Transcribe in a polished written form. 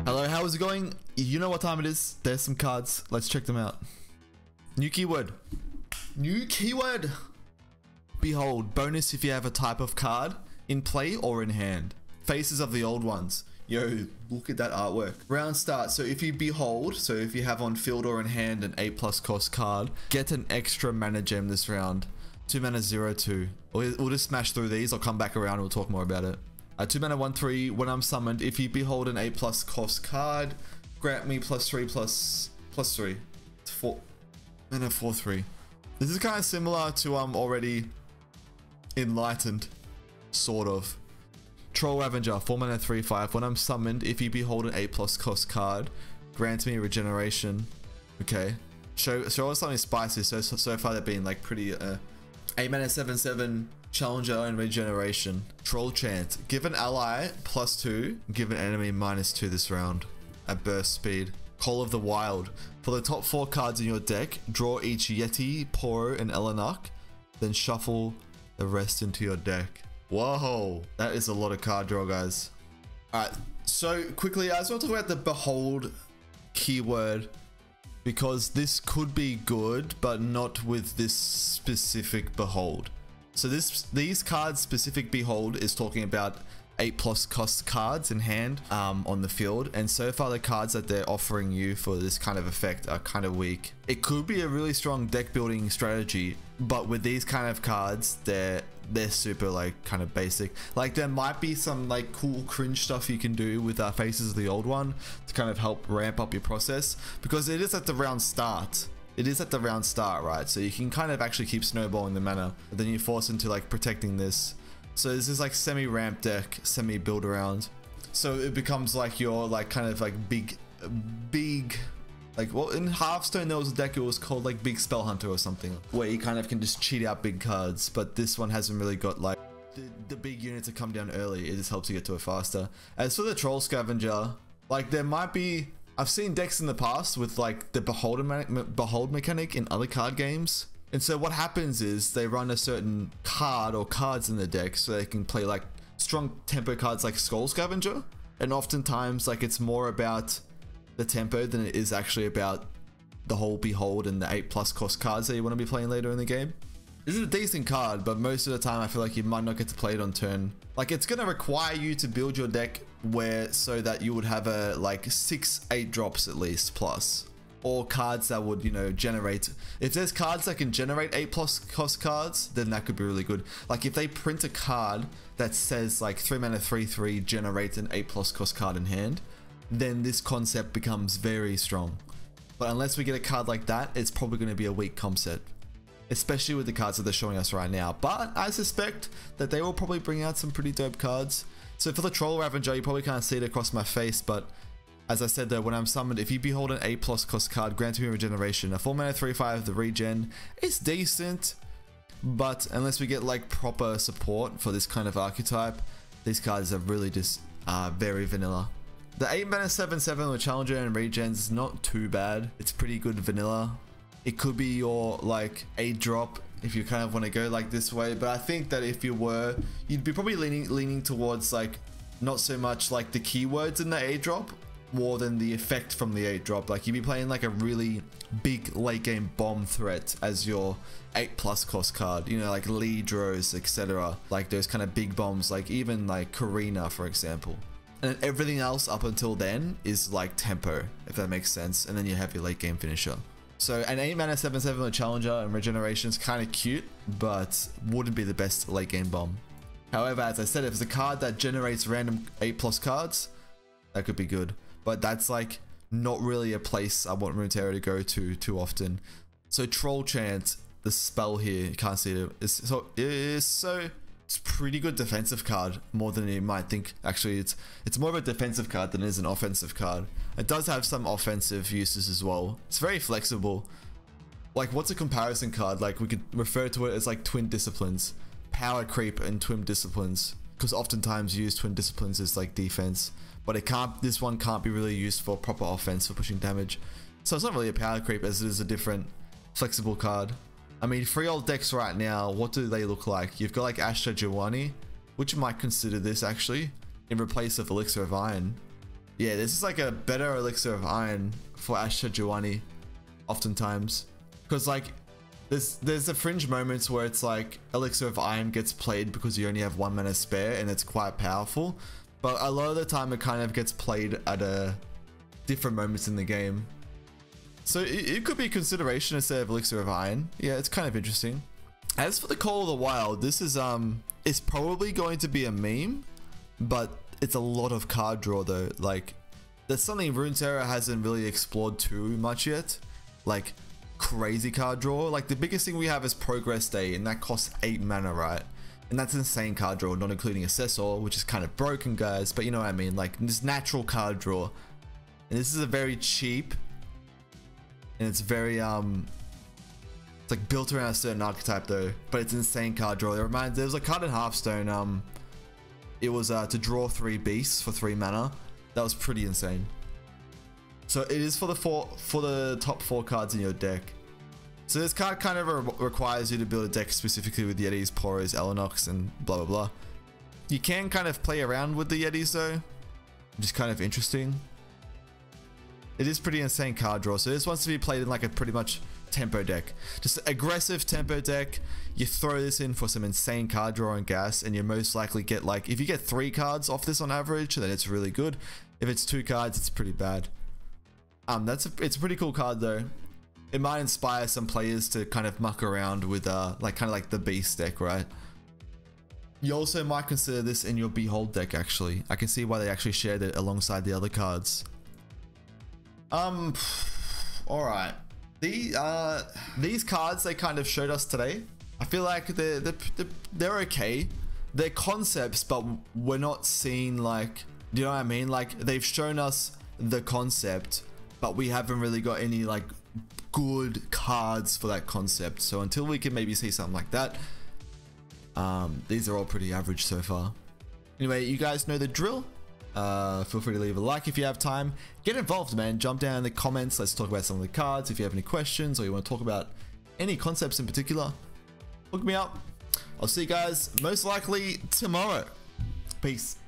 Hello, how is it going? You know what time it is. There's some cards. Let's check them out. New keyword. New keyword. Behold, bonus if you have a type of card in play or in hand. Faces of the old ones. Yo, look at that artwork. Round start. So if you behold, so if you have on field or in hand an 8+ cost card, get an extra mana gem this round. 2 mana 0/2. We'll just smash through these. I'll come back around and we'll talk more about it. 2 mana 1/3. When I'm summoned, if you behold an 8+ cost card, grant me +3/+3. It's 4 mana 4/3. This is kind of similar to already enlightened, sort of. Troll Ravager, 4 mana 3/5. When I'm summoned, if you behold an 8+ cost card, grant me regeneration. Okay. Show us something spicy. So far they've been like pretty 8 mana 7/7 challenger and regeneration. Troll Chant. Give an ally +2. Give an enemy -2 this round at burst speed. Call of the Wild. For the top 4 cards in your deck, draw each Yeti, Poro, and Elanuk, then shuffle the rest into your deck. Whoa, that is a lot of card draw, guys. Alright, so quickly, I just want to talk about the Behold keyword, because this could be good, but not with this specific Behold. So these cards specific Behold is talking about 8+ cost cards in hand on the field, and so far the cards that they're offering you for this kind of effect are kind of weak. It could be a really strong deck building strategy, but with these kind of cards, they're super like kind of basic. Like there might be some like cool cringe stuff you can do with Faces of the Old One to kind of help ramp up your process, because it is at the round start. It is at the round start, right? So you can kind of actually keep snowballing the mana, but then you force into like protecting this. So this is like semi-ramp deck, semi-build around. So it becomes like your like kind of like big, like, well, in Hearthstone there was a deck, it was called like Big Spell Hunter or something, where you kind of can just cheat out big cards, but this one hasn't really got like the big unit to come down early. It just helps you get to it faster. As for the Troll Scavenger, like there might be, I've seen decks in the past with like the Behold mechanic in other card games. And so what happens is they run a certain card or cards in the deck so they can play like strong tempo cards like Skull Scavenger. And oftentimes like it's more about the tempo than it is actually about the whole Behold and the 8+ cost cards that you want to be playing later in the game. This is a decent card, but most of the time I feel like you might not get to play it on turn. Like it's going to require you to build your deck so that you would have a like 6-8 drops at least plus. Or cards that would, you know, generate. If there's cards that can generate 8+ cost cards, then that could be really good. Like if they print a card that says like 3 mana 3/3 generate an 8+ cost card in hand, then this concept becomes very strong. But unless we get a card like that, it's probably going to be a weak concept, especially with the cards that they're showing us right now. But I suspect that they will probably bring out some pretty dope cards. So for the Troll Ravager, you probably can't see it across my face, but as I said though, when I'm summoned, if you behold an 8+ cost card, grant me regeneration. A 4 mana 3/5, the regen is decent, but unless we get like proper support for this kind of archetype, these cards are really just very vanilla. The 8 mana 7/7 with challenger and regens is not too bad. It's pretty good vanilla. It could be your like 8 drop if you kind of want to go like this way, but I think that if you were, you'd be probably leaning towards like not so much like the keywords in the 8 drop, more than the effect from the 8 drop. Like you'd be playing like a really big late game bomb threat as your 8+ cost card, you know, like Lidros, etc. Like those kind of big bombs, like even like Karina, for example. And then everything else up until then is like tempo, if that makes sense. And then you have your late game finisher. So an 8 mana 7/7 with challenger and regeneration is kind of cute, but wouldn't be the best late game bomb. However, as I said, if it's a card that generates random 8+ cards, that could be good. But that's like not really a place I want Runeterra to go to too often. So Troll Chant, the spell here, you can't see it. It's a pretty good defensive card, more than you might think. Actually, it's more of a defensive card than it is an offensive card. It does have some offensive uses as well. It's very flexible. Like what's a comparison card? Like we could refer to it as like Twin Disciplines, Power Creep and Twin Disciplines, because oftentimes you use Twin Disciplines as like defense. But it can't, this one can't be really used for proper offense for pushing damage. So it's not really a power creep as it is a different flexible card. I mean, free old decks right now, what do they look like? You've got like Ashta Jawani, which you might consider this actually, in replace of Elixir of Iron. Yeah, this is like a better Elixir of Iron for Ash Sejuani, oftentimes. Because like, there's the fringe moments where it's like Elixir of Iron gets played because you only have 1 mana spare and it's quite powerful. But a lot of the time it kind of gets played at different moments in the game. So it could be a consideration instead of Elixir of Iron. Yeah, it's kind of interesting. As for the Call of the Wild, this is it's probably going to be a meme, but it's a lot of card draw though. Like, there's something Runeterra hasn't really explored too much yet. Like, crazy card draw. Like, the biggest thing we have is Progress Day, and that costs 8 mana, right? And that's insane card draw, not including Assessor, which is kind of broken, guys, but you know what I mean. Like, this natural card draw, and this is a very cheap, and it's very it's like built around a certain archetype though, but it's insane card draw. It reminds, there was a card in Hearthstone, it was to draw 3 beasts for 3 mana. That was pretty insane. So it is for the top 4 cards in your deck. So this card kind of requires you to build a deck specifically with Yetis, Poros, Elenox, and blah blah blah. You can kind of play around with the Yetis though, which is kind of interesting. It is pretty insane card draw. So this wants to be played in like a pretty much tempo deck. Just aggressive tempo deck. You throw this in for some insane card draw and gas, and you most likely get like, if you get 3 cards off this on average, then it's really good. If it's 2 cards, it's pretty bad. It's a pretty cool card though. It might inspire some players to kind of muck around with like the beast deck, right? You also might consider this in your Behold deck actually. I can see why they actually shared it alongside the other cards. Alright. These cards they kind of showed us today, I feel like they're okay. They're concepts, but we're not seeing like, do you know what I mean? Like, they've shown us the concept, but we haven't really got any like good cards for that concept. So until we can maybe see something like that, these are all pretty average so far. Anyway, you guys know the drill. Feel free to leave a like if you have time. Get involved, man. Jump down in the comments. Let's talk about some of the cards. If you have any questions or you want to talk about any concepts in particular, hook me up. I'll see you guys most likely tomorrow. Peace.